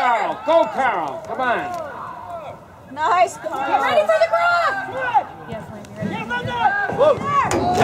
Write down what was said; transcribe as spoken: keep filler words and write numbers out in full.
Carl. Go, Carl. Come on. Nice, Carl. Get ready for the cross. Yes, Lynn, you're ready. Whoa.